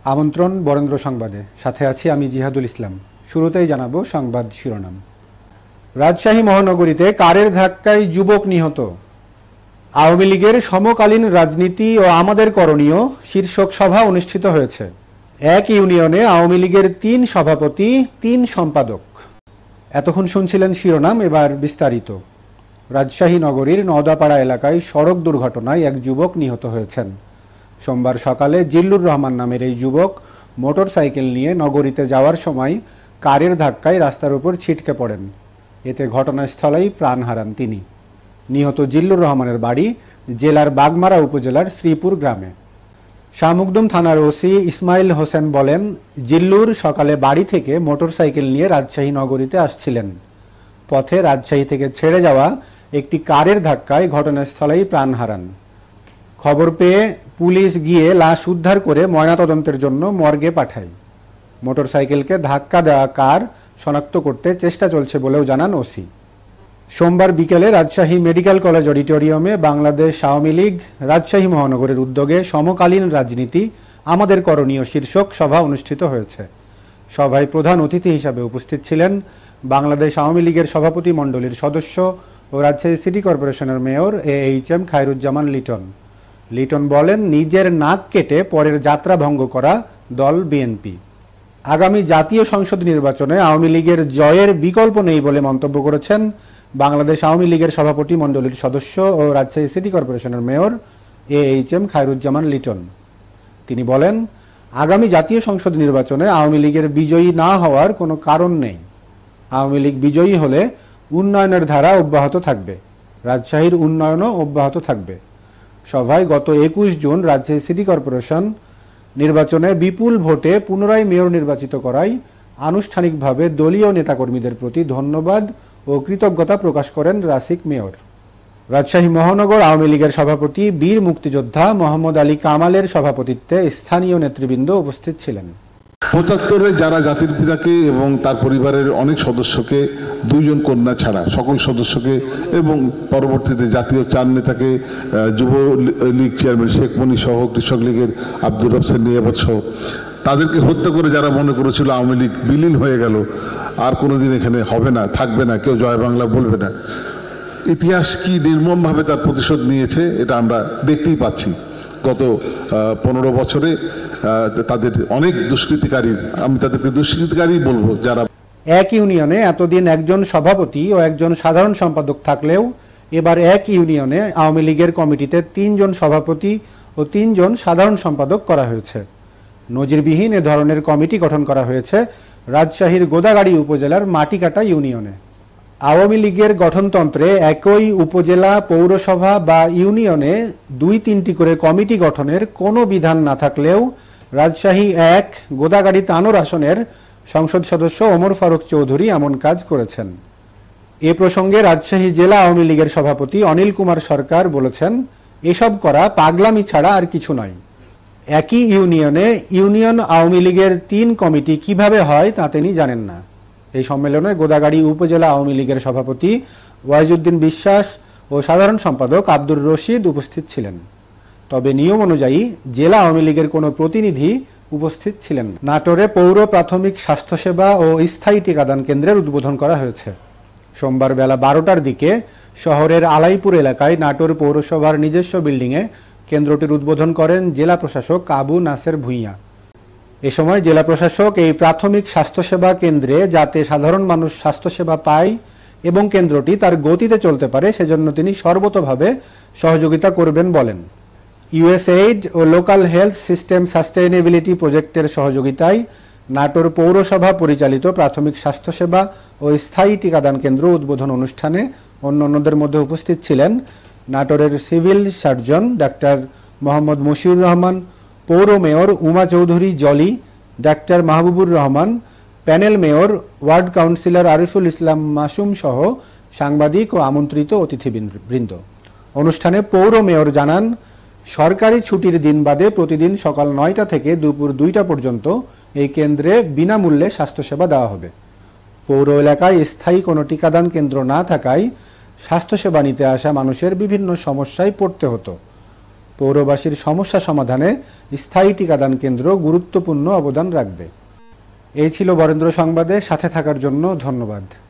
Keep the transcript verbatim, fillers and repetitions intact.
আমন্ত্রণ বরেন্দ্র সংবাদে, সাথে আছি আমি জিহাদুল ইসলাম। শুরুতেই জানাবো সংবাদ শিরোনাম। রাজশাহী মহানগরীতে কারের ধাক্কায় যুবক নিহত। আওয়ামী লীগের সমকালীন রাজনীতি ও আমাদের করণীয় শীর্ষক সভা অনুষ্ঠিত হয়েছে। এক ইউনিয়নে আওয়ামী লীগের তিন সভাপতি, তিন সম্পাদক। এতক্ষণ শুনছিলেন শিরোনাম, এবার বিস্তারিত। রাজশাহী নগরীর নওদাপাড়া এলাকায় সড়ক দুর্ঘটনায় এক যুবক নিহত হয়েছেন। সোমবার সকালে জিল্লুর রহমান নামের এই যুবক মোটর সাইকেল নিয়ে নগরীতে যাওয়ার সময় কারের ধাক্কায় রাস্তার উপর ছিটকে পড়েন। এতে ঘটনাস্থলেই প্রাণ হারান তিনি। নিহত জিল্লুর রহমানের বাড়ি জেলার বাগমারা উপজেলার শ্রীপুর গ্রামে। শাহমুকদুম থানার ওসি ইসমাইল হোসেন বলেন, জিল্লুর সকালে বাড়ি থেকে মোটর সাইকেল নিয়ে রাজশাহী নগরীতে আসছিলেন। পথে রাজশাহী থেকে ছেড়ে যাওয়া একটি কারের ধাক্কায় ঘটনাস্থলেই প্রাণ হারান। খবর পেয়ে পুলিশ গিয়ে লাশ উদ্ধার করে ময়নাতদন্তের জন্য মর্গে পাঠায়। মোটরসাইকেলকে ধাক্কা দেওয়া কার শনাক্ত করতে চেষ্টা চলছে বলেও জানান ওসি। সোমবার বিকেলে রাজশাহী মেডিকেল কলেজ অডিটোরিয়ামে বাংলাদেশ আওয়ামী লীগ রাজশাহী মহানগরের উদ্যোগে সমকালীন রাজনীতি আমাদের করণীয় শীর্ষক সভা অনুষ্ঠিত হয়েছে। সভায় প্রধান অতিথি হিসাবে উপস্থিত ছিলেন বাংলাদেশ আওয়ামী লীগের সভাপতি মণ্ডলীর সদস্য ও রাজশাহী সিটি কর্পোরেশনের mayor A H M Khairuzzaman Liton. Liton বলেন, নিজের নাক কেটে পরের যাত্রা ভঙ্গ করা দল বিএনপি। আগামী জাতীয় সংসদ নির্বাচনে আওয়ামী লীগের জয়ের বিকল্প নেই বলে মন্তব্য করেছেন বাংলাদেশ আওয়ামী লীগের সভাপতি মণ্ডলীর সদস্য ও রাজশাহী সিটি কর্পোরেশনের mayor A H M Khairuzzaman Liton. তিনি বলেন, আগামী জাতীয় সংসদ নির্বাচনে আওয়ামী লীগের বিজয়ী না হওয়ার কোনো কারণ নেই। আওয়ামী লীগ বিজয়ী হলে উন্নয়নের ধারা অব্যাহত থাকবে, রাজশাহীর উন্নয়নও অব্যাহত থাকবে। সভায় গত একুশ জুন রাজশাহী সিটি কর্পোরেশন নির্বাচনে বিপুল ভোটে পুনরায় মেয়র নির্বাচিত করায় আনুষ্ঠানিকভাবে দলীয় নেতাকর্মীদের প্রতি ধন্যবাদ ও কৃতজ্ঞতা প্রকাশ করেন রাসিক মেয়র। রাজশাহী মহানগর আওয়ামী লীগের সভাপতি বীর মুক্তিযোদ্ধা মোহাম্মদ আলী কামালের সভাপতিত্বে স্থানীয় নেতৃবৃন্দ উপস্থিত ছিলেন। পঁচাত্তরে যারা জাতির পিতাকে এবং তার পরিবারের অনেক সদস্যকে, দুইজন কন্যা ছাড়া সকল সদস্যকে এবং পরবর্তীতে জাতীয় চার নেতাকে, যুব লীগ চেয়ারম্যান শেখ মনি সহ, কৃষক লীগের আব্দুর রফসেন নিয়ামত সহ, তাদেরকে হত্যা করে যারা মনে করেছিল আওয়ামী লীগ বিলীন হয়ে গেল, আর কোনোদিন এখানে হবে না, থাকবে না, কেউ জয় বাংলা বলবে না, ইতিহাস কি নির্মমভাবে তার প্রতিশোধ নিয়েছে এটা আমরা দেখতেই পাচ্ছি। গত পনেরো বছরে তাদের অনেক দুষ্কৃতিকারী, আমি তাদেরকে দুষ্কৃতিকারী বলবো, যারা এক ইউনিয়নে এতদিন একজন সভাপতি ও একজন সাধারণ সম্পাদক থাকলেও এবার এক ইউনিয়নে আওয়ামী লীগের কমিটিতে তিনজন সভাপতি ও তিনজন সাধারণ সম্পাদক করা হয়েছে। নজিরবিহীন এ ধরনের কমিটি গঠন করা হয়েছে রাজশাহীর গোদাগাড়ী উপজেলার মাটিকাটা ইউনিয়নে। আওয়ামী লীগের গঠনতন্ত্রে একই উপজেলা, পৌরসভা বা ইউনিয়নে দুই তিনটি করে কমিটি গঠনের কোনো বিধান না থাকলেও রাজশাহী এক গোদাগাড়ী তানোর আসনের সংসদ সদস্য ওমর ফারুক চৌধুরী এমন কাজ করেছেন। এ প্রসঙ্গে রাজশাহী জেলা আওয়ামী লীগের সভাপতি অনিল কুমার সরকার বলেছেন, এসব করা পাগলামি ছাড়া আর কিছু নয়। একই ইউনিয়নে ইউনিয়ন আওয়ামী লীগের তিন কমিটি কিভাবে হয় তা তিনি জানেন না। এই সম্মেলনে গোদাগাড়ী উপজেলা আওয়ামী লীগের সভাপতি ওয়াইজউদ্দিন বিশ্বাস ও সাধারণ সম্পাদক আব্দুর রশিদ উপস্থিত ছিলেন। তবে নিয়ম অনুযায়ী জেলা আওয়ামী লীগের কোনো প্রতিনিধি উপস্থিত ছিলেন না। নাটোরে পৌর প্রাথমিক স্বাস্থ্যসেবা ও স্থায়ী টিকাদান কেন্দ্রের উদ্বোধন করা হয়েছে। সোমবার বেলা বারোটার দিকে শহরের আলাইপুর এলাকায় নাটোর পৌরসভার নিজস্ব বিল্ডিংয়ে কেন্দ্রটির উদ্বোধন করেন জেলা প্রশাসক আবু নাসের ভূঁইয়া। এ সময় জেলা প্রশাসক এই প্রাথমিক স্বাস্থ্যসেবা কেন্দ্রে যাতে সাধারণ মানুষ স্বাস্থ্যসেবা পায় এবং কেন্দ্রটি তার গতিতে চলতে পারে সেজন্য তিনি সর্বতোভাবে সহযোগিতা করবেন বলেন। ইউএসএইড ও লোকাল হেলথ সিস্টেম সাস্টেইনেবিলিটি প্রজেক্টের সহযোগিতায় নাটোর পৌরসভা পরিচালিত প্রাথমিক স্বাস্থ্যসেবা ও স্থায়ী টিকাদান কেন্দ্র উদ্বোধন অনুষ্ঠানে অন্যান্যদের মধ্যে উপস্থিত ছিলেন নাটোরের সিভিল সার্জন ডাক্তার মোহাম্মদ মশিউর রহমান, পৌর মেয়র উমা চৌধুরী জলি, ডাক্তার Mahbubur Rahman, panel mayor, ward councillor Ariful Islam Masum সহ সাংবাদিক ও আমন্ত্রিত অতিথিবৃন্দ। অনুষ্ঠানে পৌর মেয়র জানান, সরকারি ছুটির দিন বাদে প্রতিদিন সকাল নয়টা থেকে দুপুর দুইটা পর্যন্ত এই কেন্দ্রে বিনামূল্যে স্বাস্থ্যসেবা দেওয়া হবে। পৌর এলাকায় স্থায়ী কোনো টিকাদান কেন্দ্র না থাকায় স্বাস্থ্যসেবা নিতে আসা মানুষের বিভিন্ন সমস্যায় পড়তে হতো। পৌরবাসীর সমস্যা সমাধানে স্থায়ী টিকাদান কেন্দ্র গুরুত্বপূর্ণ অবদান রাখবে। এই ছিল বরেন্দ্র সংবাদে, সাথে থাকার জন্য ধন্যবাদ।